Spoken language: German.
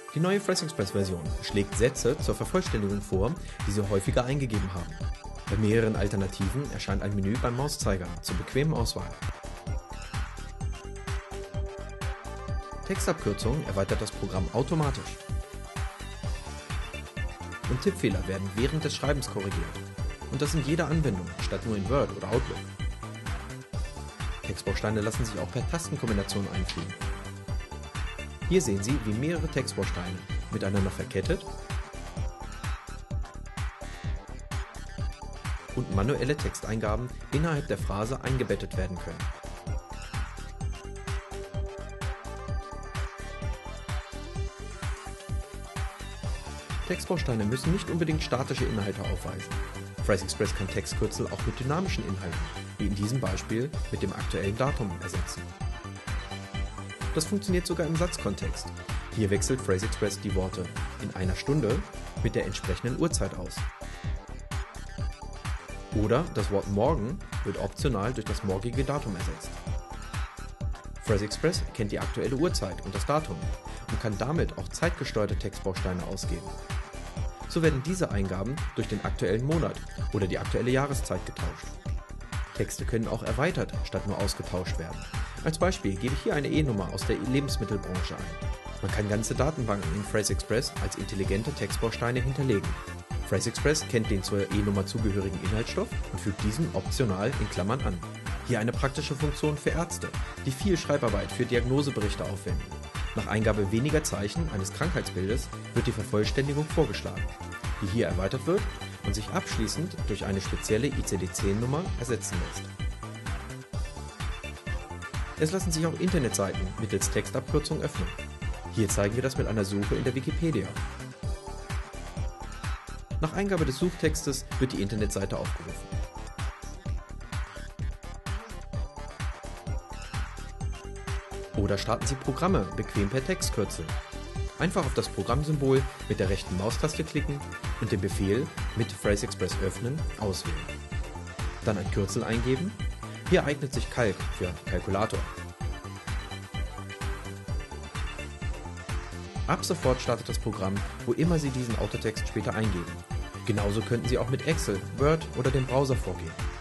Die neue PhraseExpress-Version schlägt Sätze zur Vervollständigung vor, die Sie häufiger eingegeben haben. Bei mehreren Alternativen erscheint ein Menü beim Mauszeiger zur bequemen Auswahl. Textabkürzungen erweitert das Programm automatisch. Und Tippfehler werden während des Schreibens korrigiert. Und das in jeder Anwendung, statt nur in Word oder Outlook. Textbausteine lassen sich auch per Tastenkombination einfügen. Hier sehen Sie, wie mehrere Textbausteine miteinander verkettet und manuelle Texteingaben innerhalb der Phrase eingebettet werden können. Textbausteine müssen nicht unbedingt statische Inhalte aufweisen. PhraseExpress kann Textkürzel auch mit dynamischen Inhalten, wie in diesem Beispiel mit dem aktuellen Datum, ersetzen. Das funktioniert sogar im Satzkontext. Hier wechselt PhraseExpress die Worte „in einer Stunde“ mit der entsprechenden Uhrzeit aus. Oder das Wort „morgen“ wird optional durch das morgige Datum ersetzt. PhraseExpress kennt die aktuelle Uhrzeit und das Datum und kann damit auch zeitgesteuerte Textbausteine ausgeben. So werden diese Eingaben durch den aktuellen Monat oder die aktuelle Jahreszeit getauscht. Texte können auch erweitert statt nur ausgetauscht werden. Als Beispiel gebe ich hier eine E-Nummer aus der Lebensmittelbranche ein. Man kann ganze Datenbanken in PhraseExpress als intelligente Textbausteine hinterlegen. PhraseExpress kennt den zur E-Nummer zugehörigen Inhaltsstoff und fügt diesen optional in Klammern an. Hier eine praktische Funktion für Ärzte, die viel Schreibarbeit für Diagnoseberichte aufwenden. Nach Eingabe weniger Zeichen eines Krankheitsbildes wird die Vervollständigung vorgeschlagen, die hier erweitert wird und sich abschließend durch eine spezielle ICD-10-Nummer ersetzen lässt. Es lassen sich auch Internetseiten mittels Textabkürzung öffnen. Hier zeigen wir das mit einer Suche in der Wikipedia. Nach Eingabe des Suchtextes wird die Internetseite aufgerufen. Oder starten Sie Programme bequem per Textkürzel. Einfach auf das Programmsymbol mit der rechten Maustaste klicken und den Befehl mit PhraseExpress öffnen auswählen. Dann ein Kürzel eingeben. Hier eignet sich Calc für Kalkulator. Ab sofort startet das Programm, wo immer Sie diesen Autotext später eingeben. Genauso könnten Sie auch mit Excel, Word oder dem Browser vorgehen.